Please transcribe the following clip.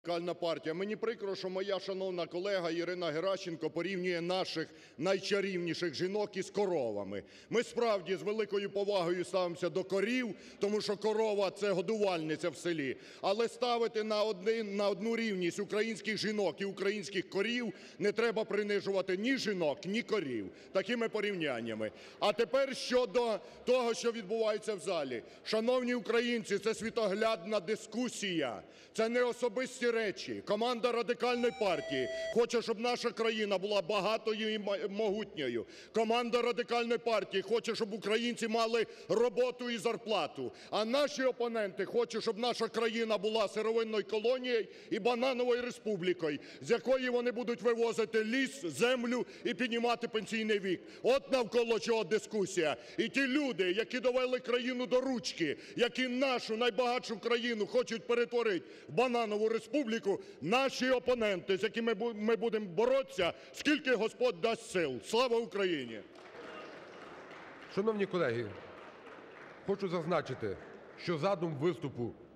Радикальна партія. Мені прикро, що моя шановна колега Ірина Геращенко порівнює наших найчарівніших жінок із коровами. Ми справді з великою повагою ставимося до корів, тому що корова – це годувальниця в селі. Але ставити на одну рівність українських жінок і українських корів не треба принижувати ні жінок, ні корів такими порівняннями. А тепер щодо того, що відбувається в залі. Шановні українці, це світоглядна дискусія, це не особисті речі. Команда Радикальної партії хоче, щоб наша країна була багатою і могутньою. Команда Радикальної партії хоче, щоб українці мали роботу і зарплату. А наші опоненти хочуть, щоб наша країна була сировинною колонією і банановою республікою, з якої вони будуть вивозити ліс, землю і піднімати пенсійний вік. От навколо чого дискусія. І ті люди, які довели країну до ручки, які нашу найбагатшу країну хочуть перетворити в бананову республіку, наші опоненти, з якими ми будемо боротися, скільки Господь дасть сил. Слава Україні! Шановні колеги, хочу зазначити, що задум виступу